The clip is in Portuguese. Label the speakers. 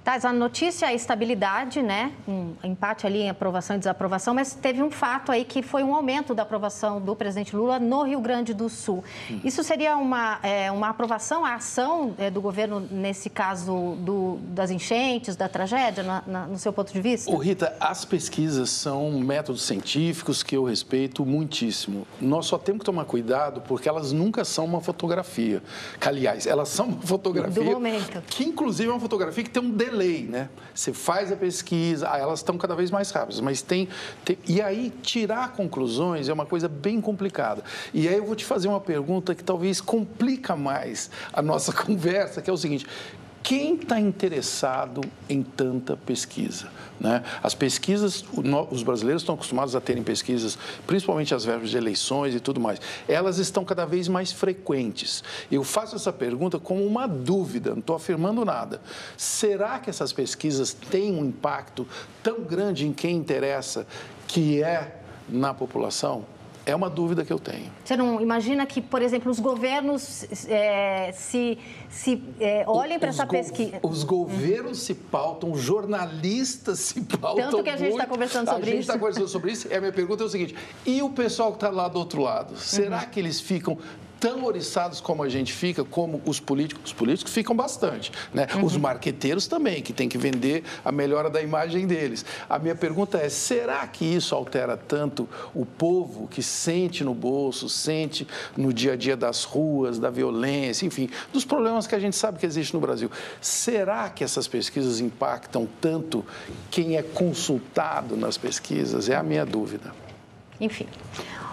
Speaker 1: Taz, a notícia é a estabilidade, né? Um empate ali em aprovação e desaprovação, mas teve um fato aí que foi um aumento da aprovação do presidente Lula no Rio Grande do Sul. Isso seria uma aprovação, a ação do governo nesse caso das enchentes, da tragédia, no seu ponto de vista?
Speaker 2: Ô, Rita, as pesquisas são métodos científicos que eu respeito muitíssimo. Nós só temos que tomar cuidado porque elas nunca são uma fotografia. Que, aliás, elas são uma fotografia...
Speaker 1: Do momento.
Speaker 2: Que, inclusive, é uma fotografia que tem um delay, né? Você faz a pesquisa, elas estão cada vez mais rápidas, mas e aí, tirar conclusões é uma coisa bem complicada. E aí eu vou te fazer uma pergunta que talvez complica mais a nossa conversa, que é o seguinte: quem está interessado em tanta pesquisa? Né? As pesquisas, os brasileiros estão acostumados a terem pesquisas, principalmente as vésperas de eleições e tudo mais. Elas estão cada vez mais frequentes. Eu faço essa pergunta como uma dúvida, não estou afirmando nada. Será que essas pesquisas têm um impacto tão grande em quem interessa, que é na população? É uma dúvida que eu tenho.
Speaker 1: Você não imagina que, por exemplo, os governos olhem para essa pesquisa?
Speaker 2: Os governos se pautam, os jornalistas se pautam.
Speaker 1: Tanto que a gente está conversando sobre isso.
Speaker 2: A gente está conversando sobre isso. E a minha pergunta é o seguinte: e o pessoal que está lá do outro lado? Será que eles ficam tão oriçados como a gente fica, como os políticos? Os políticos ficam bastante, né? Os marqueteiros também, que tem que vender a melhora da imagem deles. A minha pergunta é: será que isso altera tanto o povo que sente no bolso, sente no dia a dia das ruas, da violência, enfim, dos problemas que a gente sabe que existe no Brasil? Será que essas pesquisas impactam tanto quem é consultado nas pesquisas? É a minha dúvida.
Speaker 1: Enfim.